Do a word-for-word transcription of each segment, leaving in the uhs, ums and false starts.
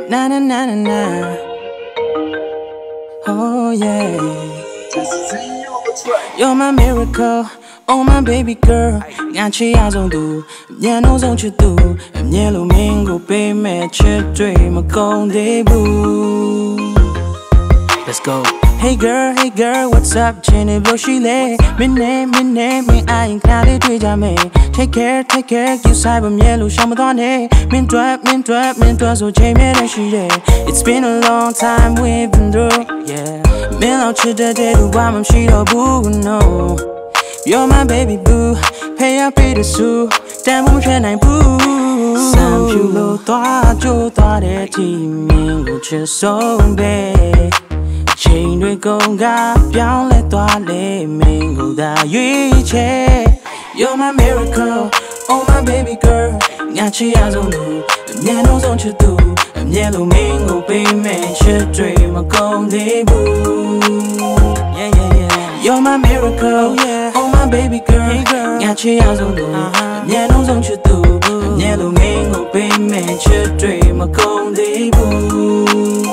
Na na na na na. Oh yeah. You're my miracle, oh my baby girl. Got you eyes on do, yeah knows what you do. I'm yellow mango, baby, chip dream, a gold debut. Let's go. Hey girl, hey girl, what's up? Jenny blow she lay. My name, my name, me I ain't clouded with me. Take care, take care, you cyber yellow, shaman on it. Min drop, min drop, min drop, so Jamie and she day. It's been a long time we've been through, yeah. Been out to the day to why I'm she do boo, no. You're my baby boo, pay up pretty sue. Damn, I'm trying to boo. Some people thought you thought it, team, just so bad. Chain we go got down let toilet mango that you che. You're my miracle, oh my baby girl. Got you eyes on you, yeah knows what you do. I'm yellow mango, baby, should dream a gold debut. Yeah yeah yeah. You're my miracle, yeah. Oh my baby girl. Hey girl. Got you eyes on you, yeah knows what you do. I'm yellow mango, baby, should dream a gold debut.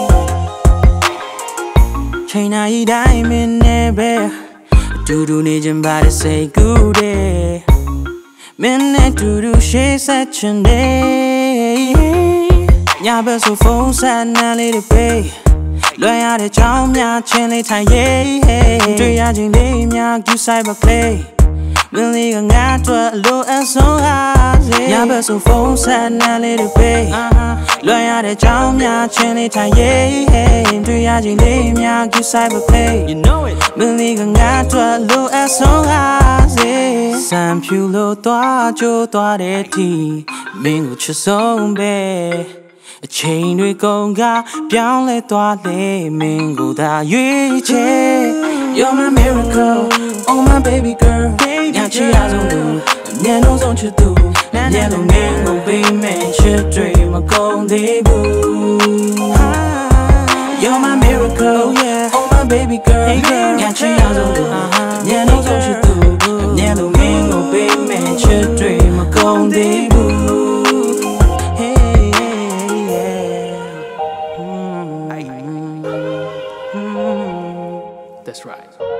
China y diamond nebe do do nijin body say good day. Minute to do she such a day. Ya be so phone sad na little pay. Lo ya de chao mya chin le tai ye. Tui ya jing day mya you cyber play. Really ga nga twa lo and so high. Ya be so phone sad na little pay. Lo ya de chao mya chin le tai ye. Tui ya jing day mya you cyber play. You know it. Really ga nga twa lo and so high. Some few lo twa jo twa de ti. Mingo chu so be. A chain we go ga piang le twa le mingo da yue che. You're my miracle, oh my baby girl. Got your eyes on you, yeah knows what you do. Yellow mango, baby, should dream a gold debut. You're my miracle, yeah, oh my baby girl. Got your eyes on you, yeah knows what you do. Yellow mango, baby, should dream a gold debut. Hey, yeah. Mm-hmm. That's right.